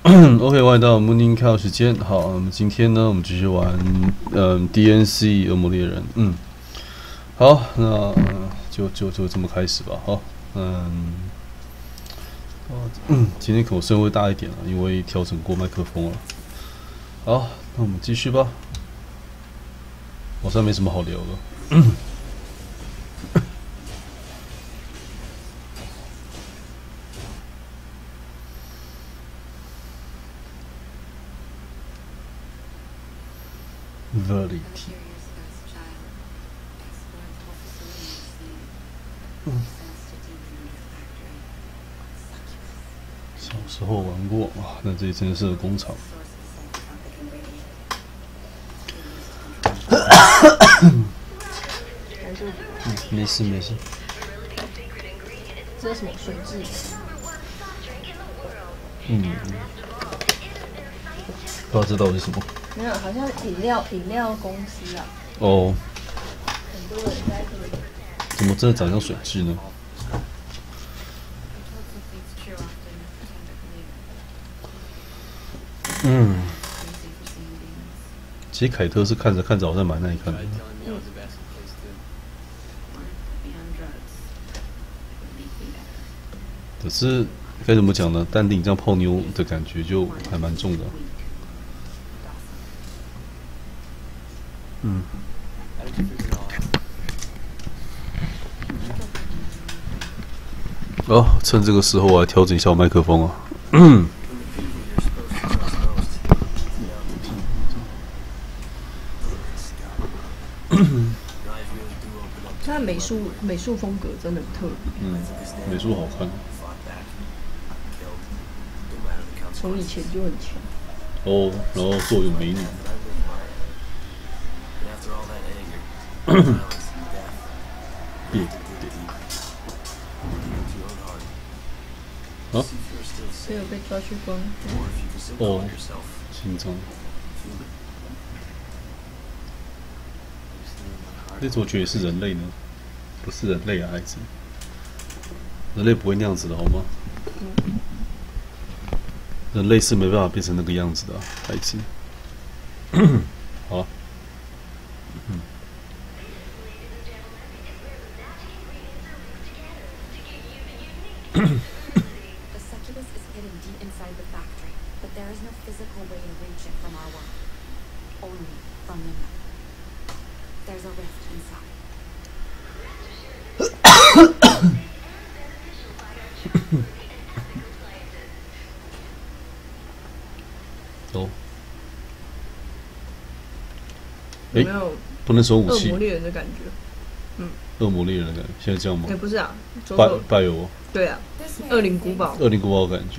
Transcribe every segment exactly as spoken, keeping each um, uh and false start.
OK，欢迎到 Morning Call 时间。好，我们今天呢，我们继续玩嗯 D N C 恶魔猎人。嗯，好，那、呃、就就就这么开始吧。好，嗯，嗯，今天口声会大一点了，因为调整过麦克风了。好，那我们继续吧。好像没什么好聊的。嗯 Verity。嗯，小时候玩过哇，那这里真的是个工厂。嗯，没事没事。 这是什么水质？ 嗯，不知道这到底是什么。 没有，好像饮料饮料公司啊。 哦。 很多人在这里。 怎么真的长像水蛭呢？嗯。其实凯特是看着看着好像蛮耐看的。嗯。可是该怎么讲呢？淡定这样泡妞的感觉就还蛮重的。嗯。哦，趁这个时候我来调整一下麦克风啊。嗯。 他的美术美术风格真的很特别。 嗯，美术好看。 从以前就很强。 哦，然后作有美女。别。啊？ 谁有被抓去关？ 哦，心脏。那怎么觉得是人类呢？不是人类啊，孩子。人类不会那样子的好吗？嗯、人类是没办法变成那个样子的、啊，孩子。好、啊。嗯。哦。 有没有不能收武器？ 恶魔猎人的感觉。嗯。 恶魔猎人的感觉，现在这样吗？ 哎、欸，不是啊， 拜拜有。 对啊，恶灵古堡。 恶灵古堡的感觉。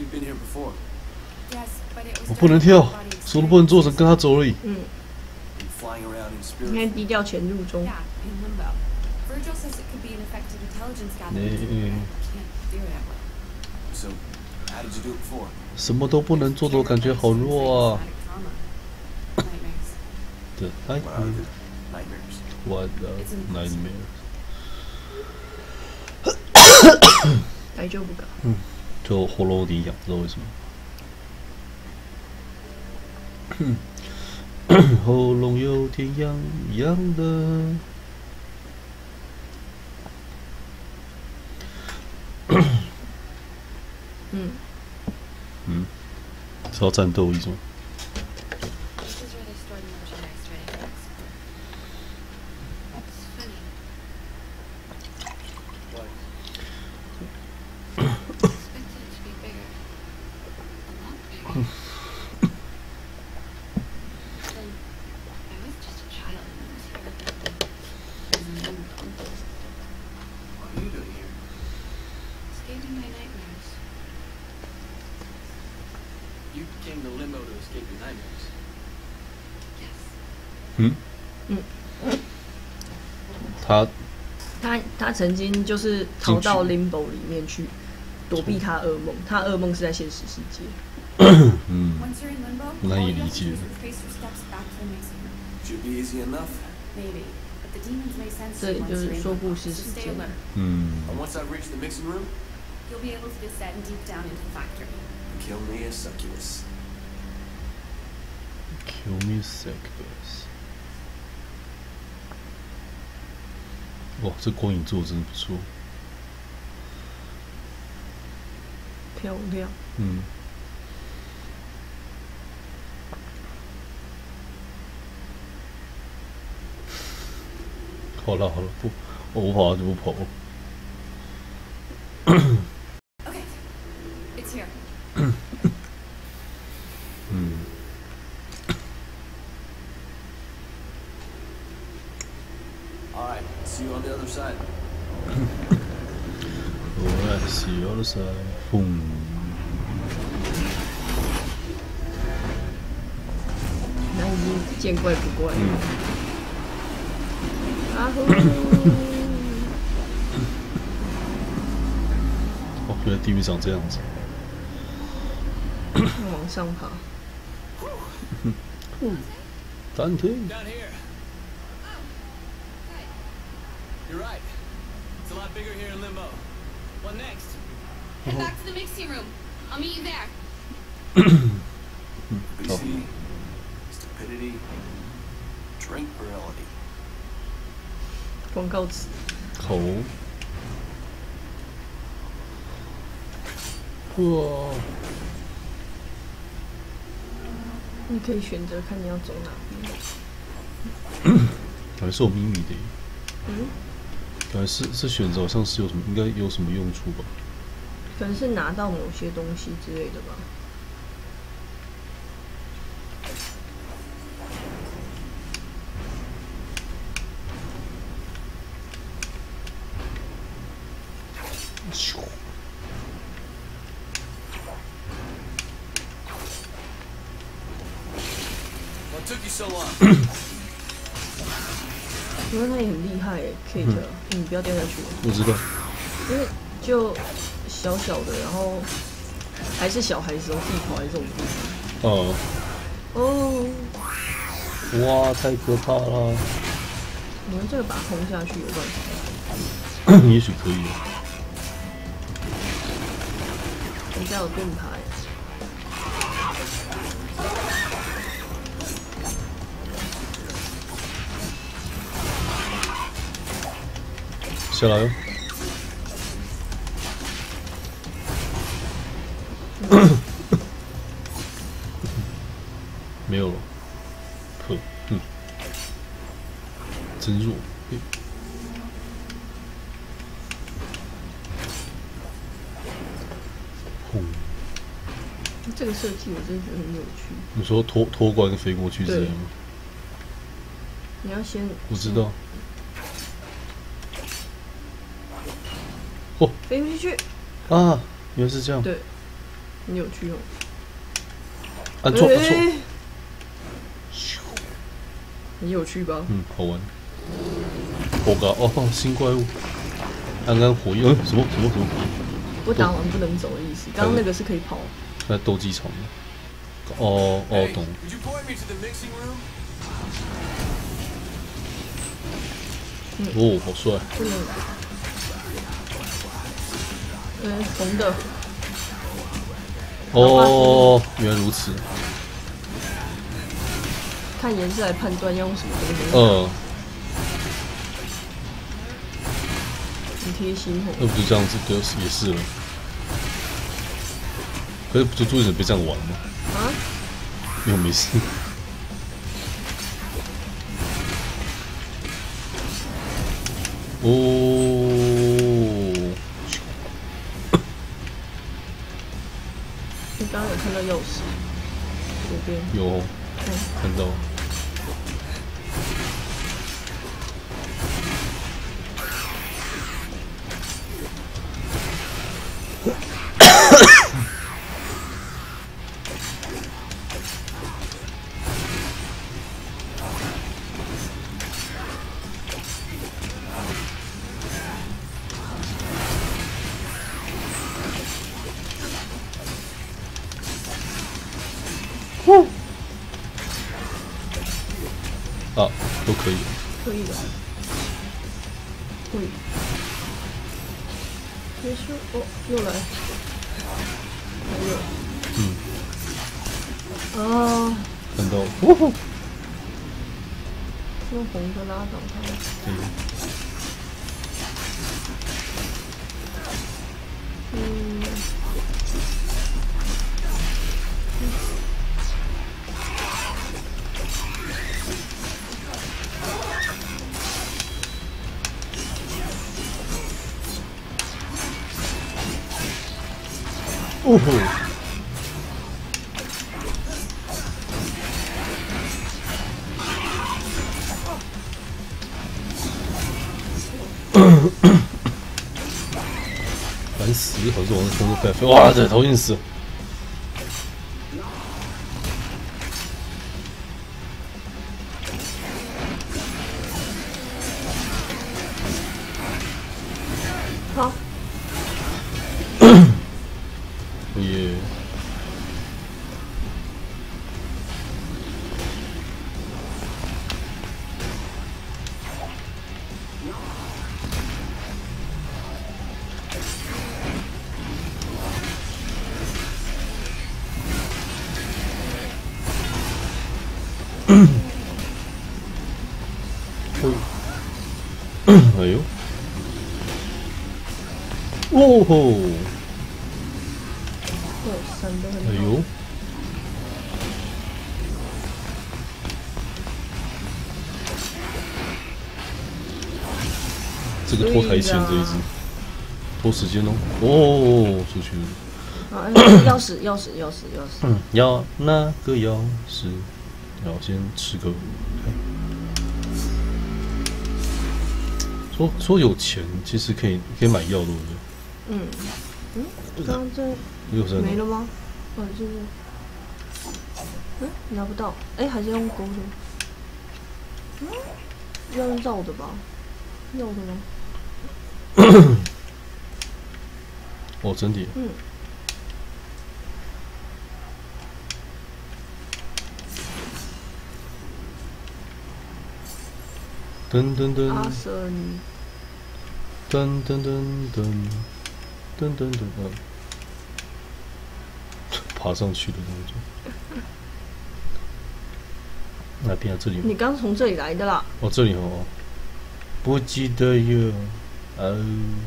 我不能跳，什么都不能做，成跟他走而已。 嗯。应该低调潜入中。 什么都不能做的，我感觉好弱啊。The nightmare. What the nightmare? 大丈夫か？ 嗯，就喉咙底痒，不知道为什么。喉咙有点痒痒的。 嗯。 嗯，是要战斗一种。嗯嗯， 他他他曾经就是逃到 Limbo 里面去躲避他噩梦，他噩梦是在现实世界。 嗯，难以理解。 这里就是说故事时间。 嗯。 you'll be able to descend deep down into the factory. Kill me a succubus. Kill me succubus。哇，这光影做的真的不错。 漂亮。 嗯。好了好了，不，我不跑就不跑了。 Okay, it's here. 嗯。 All right, see you on the other side. Alright, see you on the side. 嘣。 那已经见怪不怪了。 嗯。 啊呼！ 哦，原来地狱长这样子。 往上爬。 嗯。丹田。 Down here. You're right. It's a lot bigger here in Limbo. What next? Head back to the mixing room. I'll meet you there. B C, stupidity, tranquility. 广告词。 口。哇！ 你可以选择看你要走哪边。 还是有秘密的耶。 嗯。 本来是是选择好像是有什么，应该有什么用处吧？ 可能是拿到某些东西之类的吧。 What took you so long? 因为他也很厉害诶 ，Kate，你、嗯、不要掉下去。 我知道。 因为就小小的，然后还是小孩子哦，自己跑来这种地方。 哦。 哦。 哇，太可怕了！ 你们这个把它轰下去有办法？ 也许可以。 人家有盾牌。 下来哟！没有了，可嗯，真弱。轰！ 这个设计我真的觉得很有趣。 你说拖拖管飞过去之类吗？ 你要先。 我知道。哦， 飞回去啊！原来是这样。 对，很有趣哦。 按错，按错。 很有趣吧？ 嗯，好玩。火嘎哦，新怪物。按按火焰，什么什么什么？ 不打完不能走的意思。刚刚那个是可以跑。 在斗鸡场的。哦哦，懂。 嗯、 哦，好帅。 不能。嗯，红的。 哦，原来如此。 看颜色来判断要用什么东西。 嗯。 很贴心哦。 那不就这样子，对，也是了。可是就注意点别这样玩嘛。 啊？ 没有没事。哦。 你刚刚有看到钥匙？左边。 有。 嗯、 看到。啊，都可以。 可以的。会。 结束哦，又来，还有， 嗯， 啊， 看到，呜呼， 用红的拉倒它。 对， 嗯。 呜呼，烦死！好像往这冲着飞飞，哇，这头晕死！ 好， 哦耶！哎呦！哦吼！ 对，闪得很好。 哎呦！这个拖台前这一只，拖时间哦。哦，出去了。 啊，钥匙，钥匙，钥匙，钥匙。 嗯，要那个钥匙，然后先吃个。说说有钱，其实可以可以买药，对不对？ 嗯嗯，刚刚这又是没了吗？哦，这个，嗯，拿不到。哎，还是用勾的。嗯，要用绕的吧？要的吗？ 哦，真的耶。 嗯。 噔噔噔阿森， 噔噔噔噔噔噔噔，嗯，爬上去的动作。哪边啊？这里吗？ 你刚从这里来的啦。 哦，这里哦，不记得哟。哦。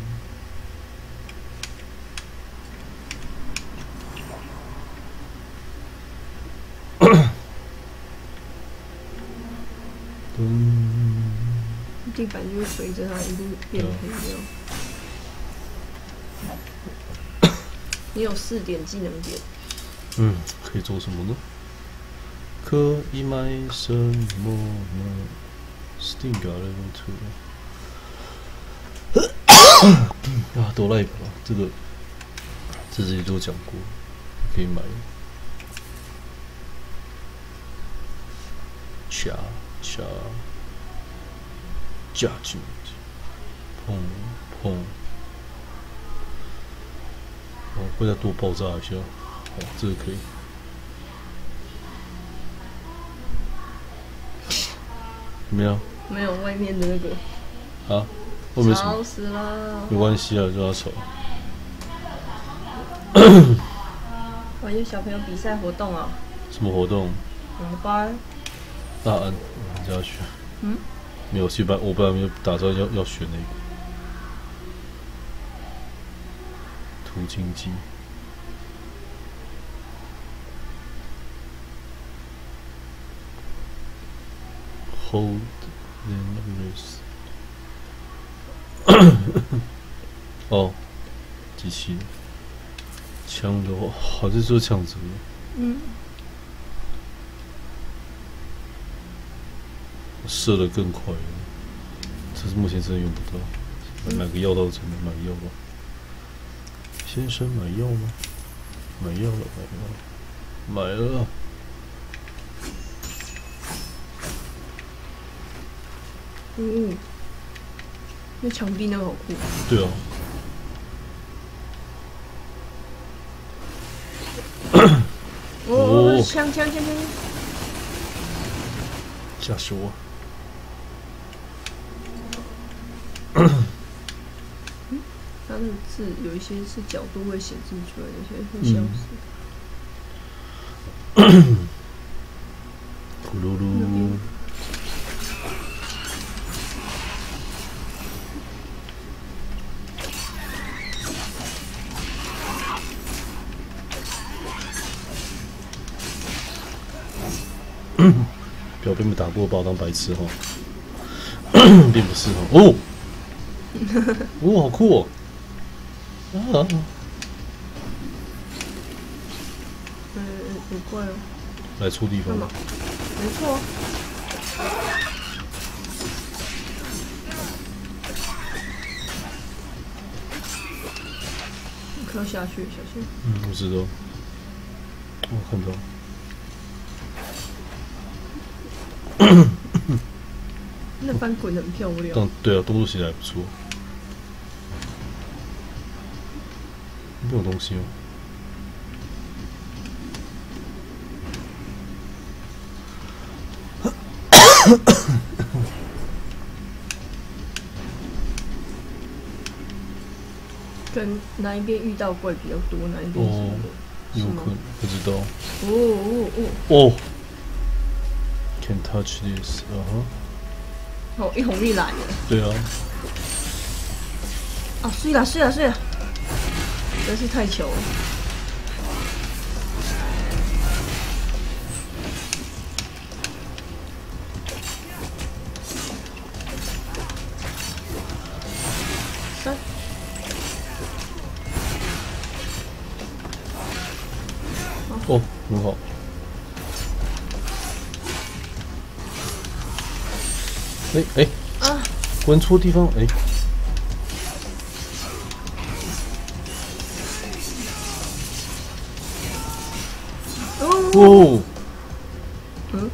嗯。 地板就会随着它一路变黑掉。你有四点技能点。 嗯，可以做什么呢？可以买什么呢 ？Steam 表 level two 啊，哆啦 A 梦这个这之前都讲过，可以买。加加加进去，砰砰，哦，会再多爆炸一下，哦，这个可以。怎么样？ 没有外面的那个。 啊？外面什么？ 吵死了。 没关系啊，就要吵。 哇，有小朋友比赛活动啊！ 什么活动？ 哪个班？ 大安，我要选。 嗯？ 没有，去班，我本来没有打算要要选那个途径机。Hold then rest 哦，机器枪的话，好像说枪子。 嗯。 射得更快了，这是目前真的用不到。买个药到真的买药吧。先生买药吗？买药了，买药了，买了。 嗯，那墙壁那个好酷。 对啊。 哦，枪枪枪枪！ 吓死我！ 嗯，他那个字有一些是角度会显示出来，有些会消失。 咕噜噜。表妹没打过，把我当白痴哦，并不是哦。哦，哦，好酷哦！啊， 嗯，有怪哦。 来错地方了。 没错。可要下去，小心。 嗯，我知道。我看到。 那翻滚很漂亮。 但对啊，动作写的还不错。没有东西哦。 跟哪一边遇到怪比较多，哪一边哦，有可能不知道。 哦哦哦哦 ，Can touch this， 啊哈。 哦，一红一蓝的。 对啊。 啊，睡了睡了睡了，真是太糗了。三。 哦，很好。哎哎啊！关错地方哎。哦。 嗯。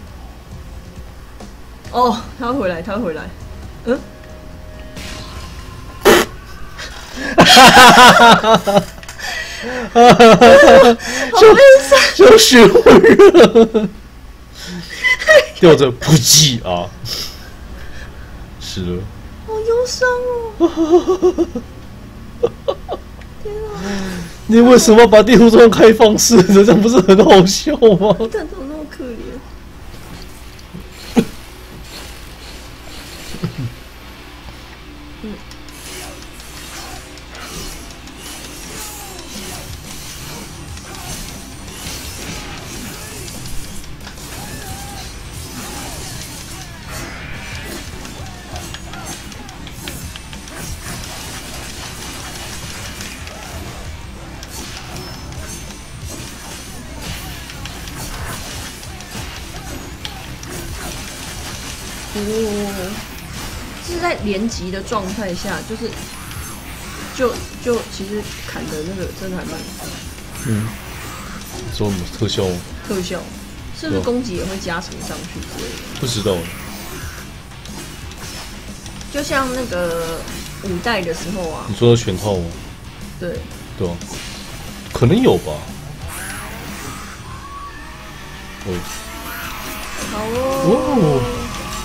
哦，他会回来，他会回来。嗯。哈哈哈哈哈哈！好悲伤， 小血会热，吊着扑叽啊，是了。 好忧伤哦！天啊！ 你为什么把地图装开放式的？这样不是很好笑吗？ 但怎么那么可怜？嗯。哦，是在连击的状态下，就是就就其实砍的那个真的还蛮嗯，说什么特效？ 特效是不是攻击也会加成上去之类的？ 不知道。 就像那个五代的时候啊， 你说的全套吗？ 对， 对啊，可能有吧。哦， 好哦。哦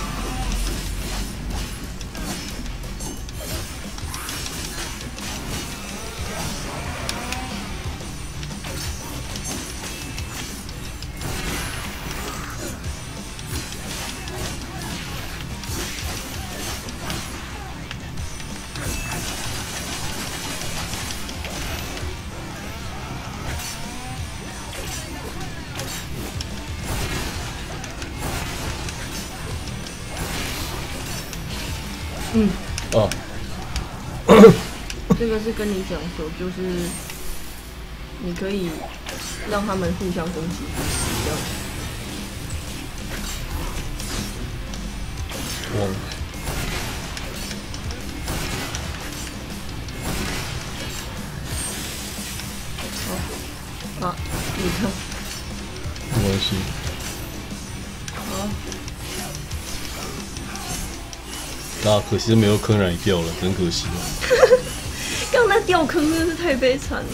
嗯， 啊， 这个是跟你讲说，就是你可以让他们互相攻击，这样。 忘了。 好，啊，你看， 没关系。 好。 啊，可惜没有坑染掉了，真可惜啊！ 刚那掉坑真是太悲惨了。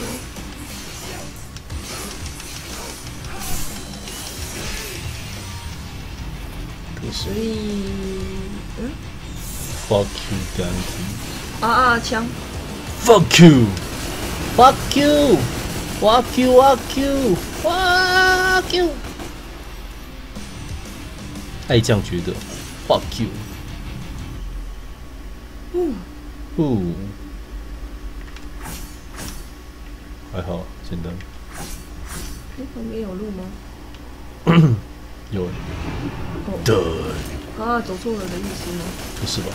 可惜。 所以，嗯 ，fuck you，Dante。 啊啊，枪！ Fuck you！Fuck you！Fuck you！Fuck you！Fuck you！爱酱觉得 Fuck you！ 嗯， 哦，还好，简单。 哎，旁边有路吗？ 有欸。 哦， 对， 啊，走错了的意思吗？ 不是吧？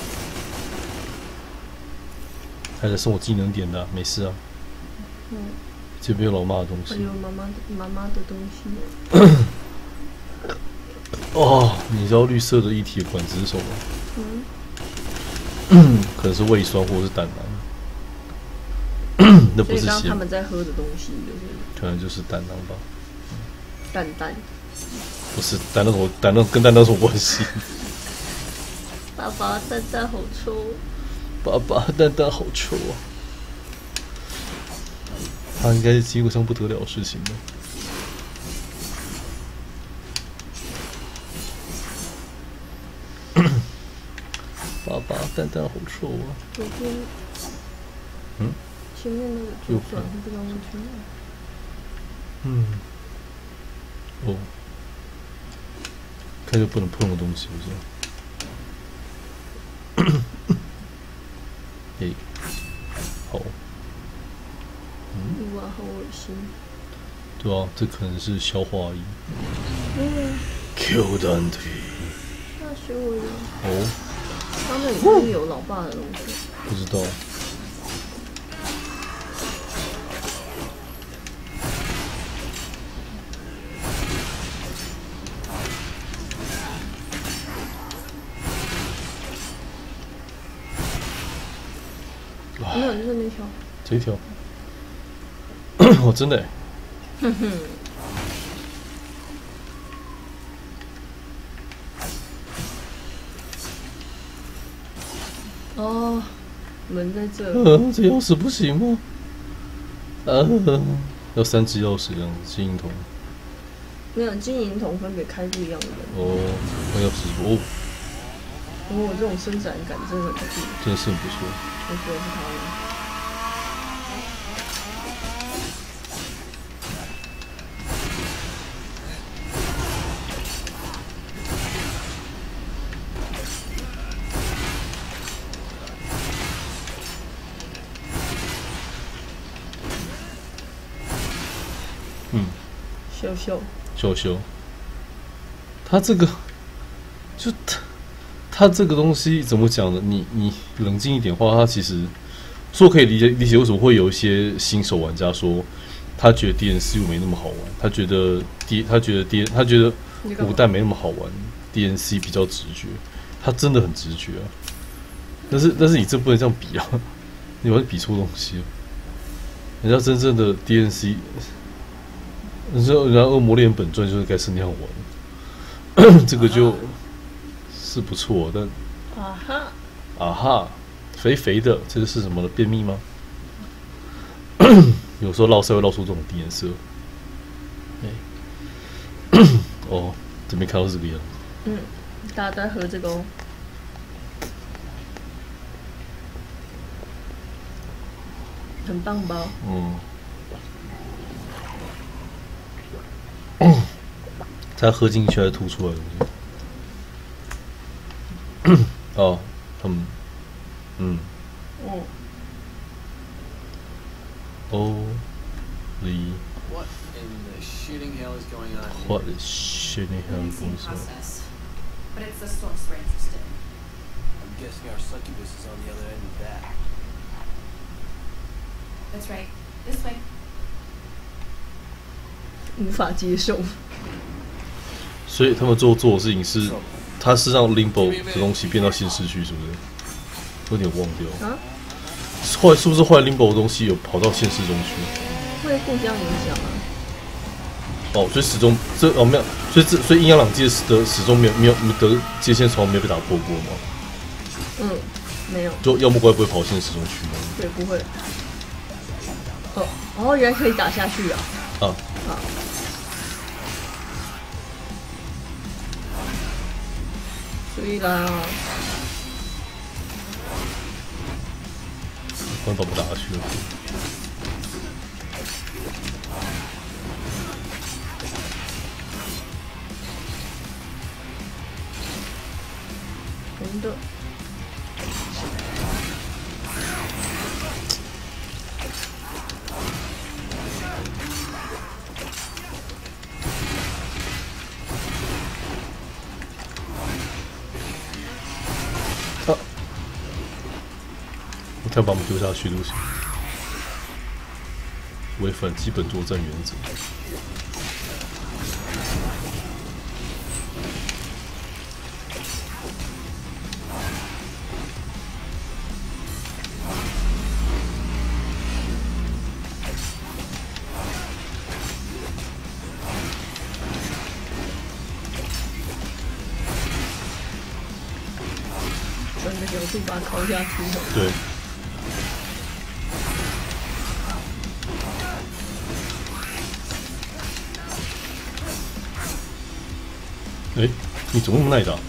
还在送我技能点的啊、没事啊。 嗯， 这边有老妈的东还西。 有妈妈的妈妈的东西。 哦，你知道绿色的液体的管子是什么吗？ 嗯， 可能是胃酸或者是胆囊。那不是血所以刚刚他，们在喝的东西就是可能就是胆囊吧？ 蛋蛋。 不是胆囊，我胆囊跟胆囊有什么关系？ 爸爸蛋蛋好臭。 爸爸蛋蛋好臭啊！他应该是经过上不得了的事情的。爸爸蛋蛋好臭啊！ 左边， 嗯， 前面那个左转不知道为什么。 嗯，哦，看就不能碰的东西，不是？诶，好， 哇，好恶心。 对啊，这可能是消化液。 嗯， Q 蛋体。 那学我的。 哦， 他们里面有老爸的东西。 不知道。 没有，就是那条。 这一条。哦，真的耶。 哼哼。哦，门在这。 呃，这钥匙不行吗？呃，要三只钥匙这样子，金银铜。 没有，金银铜分别开不一样的门。 哦，那钥匙哦， 哦，这种伸展感真的很酷， 真的是很不错。 我觉得是他的。 嗯， 秀秀， 秀秀，他这个，就他他这个东西怎么讲呢？你你冷静一点的话，他其实说可以理解理解为什么会有一些新手玩家说他觉得 D N C 没那么好玩，他觉得 D 他觉得 D 他觉得五代没那么好玩 ，D N C 比较直觉，他真的很直觉啊。但是但是你这不能这样比啊，你完全比错东西了。人家真正的 D N C。你知道，然后《恶魔猎人本传》就是该是那样玩，这个就是不错，但啊哈， 啊哈，肥肥的，这个是什么的便秘吗？有时候绕色会绕出这种低颜色。哦，这边看到这个样子。 嗯，大家都在喝这个哦。很棒吧？ 嗯。它喝进去还是吐出来的？哦，他们，嗯。 哦。 哦，哩。 What in the shitting hell is going on? What is shitting hell is going on? But it's the source we're interested in. I'm guessing our succubus is on the other end of that. That's right. This way. 无法接受。 所以他们最后做的事情是，他是让 Limbo 的东西变到现世去，是不是？有点忘掉。 啊？ 后来是不是后来 Limbo 的东西有跑到现实中去？ 会互相影响啊。 哦，所以始终这哦没有，所以这所以阴阳两界的始终没有没有的界限从来没有被打破过吗？ 嗯，没有。 就妖魔怪不会跑现实中去吗？ 对，不会。哦哦，原来可以打下去啊！ 啊啊！所以啦， 换突然把我打下去了。 红的。 啊！我太把我们丢下去，对不起。违反基本作战原则。 转个角度把它敲下去。 对。哎、欸，你怎么那么耐打？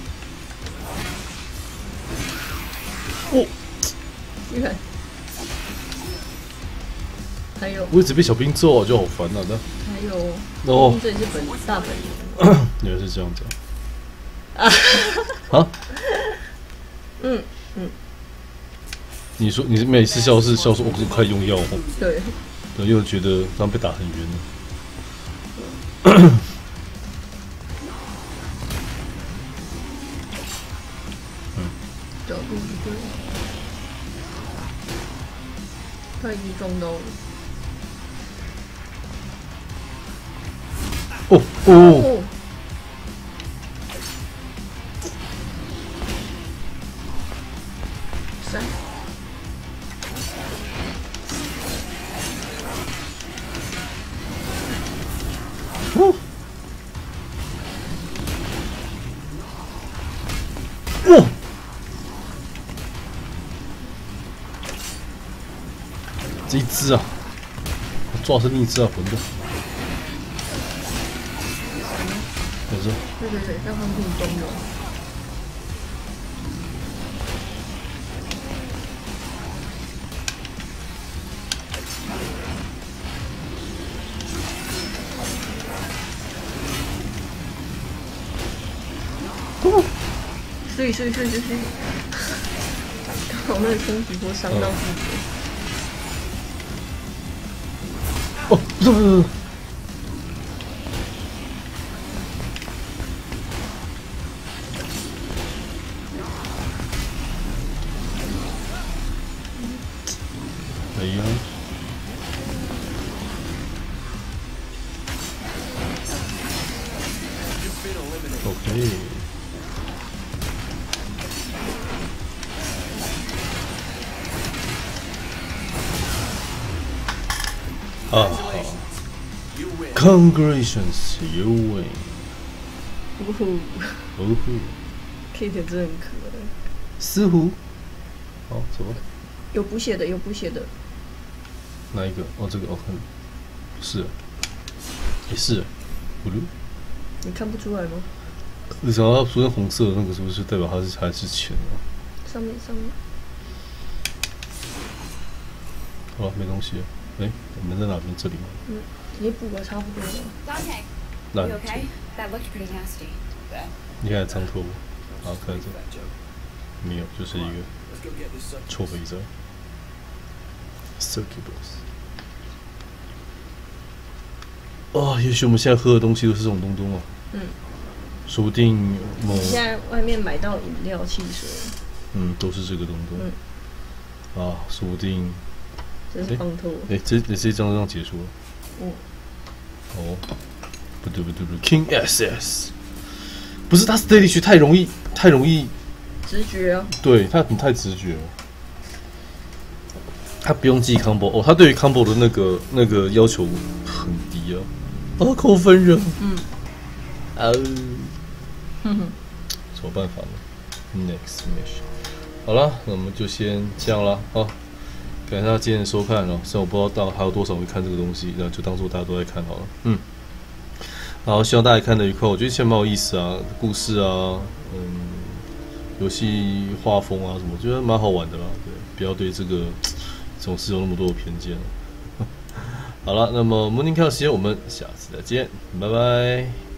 哦， 你看，还有， 我一直被小兵揍，就好烦啊！那还有， 哦， 这也是本大本营。 原来是这样子啊！ 啊？ 嗯嗯。 你说你每次笑是笑说我是快用药哦？ 对。 对，因为觉得刚被打很冤了。 角度不对，他已经撞到了。 哦哦！ 三。 哦！哦！这一只啊，我抓的是另一只啊，混的。没事。 对对对，让他们给你中了。哦，所以所以所以所以，刚好那个冲击波伤到自己。 哦，不是不是不是。哎呀。OK。啊好 ，Congratulations, you win。 呜呼， 呜呼 ，Kate 真的很可爱。 似乎，哦，什么？ 有补血的，有补血的。 哪一个？哦，这个哦，看，不是，也是，咕噜。 你看不出来吗？ 你想要出现红色的那个，是不是代表它是还是钱啊？ 上面上面。 好了，没东西了。哎、欸，我们在哪边？这里吗？ 嗯，也补了差不多了。 Dante, 那 you okay? That looked pretty nasty. 你看苍头，好看着，没有，就是一个臭肥皂 ，Succubus。哦，也许我们现在喝的东西都是这种东东啊。 嗯。 说不定某现在外面买到饮料、汽水， 嗯，都是这个东东。嗯。啊，说不定。 这是放透。 哎、欸，这这这张这样结束了。 嗯。 哦，不对不对不对 ，King S S， 不是他 Stage 太容易太容易。 直觉啊。对他你太直觉了。他不用记 combo 哦，他对于 combo 的那个那个要求很低啊。啊，扣分人。嗯。啊。哼哼。什么办法呢 ？Next mission。好了，那我们就先这样啦。好。感谢大家今天的收看哦，虽然我不知道到还有多少人会看这个东西，那就当做大家都在看好了。嗯，好，希望大家看得愉快。我觉得其实蛮有意思啊，故事啊，嗯，游戏画风啊什么，我觉得蛮好玩的啦。对，不要对这个总是有那么多的偏见。好了，那么 Morning Call 时间我们下次再见，拜拜。